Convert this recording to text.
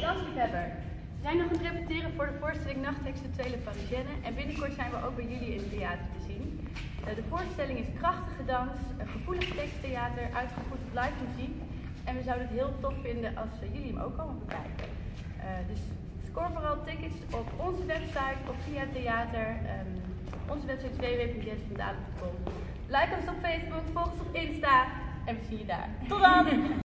dansliefhebber. We zijn nog aan het repeteren voor de voorstelling Nachttekst de Tweede Parisienne en binnenkort zijn we ook bij jullie in het theater te zien. De voorstelling is krachtige dans, een gevoelig teksttheater, uitgevoerd op live muziek. En we zouden het heel tof vinden als jullie hem ook komen bekijken. Dus score vooral tickets op onze website of via het theater. Onze website is www.jetsvandalen.com. Like ons op Facebook, volg ons op Insta en we zien je daar. Tot dan!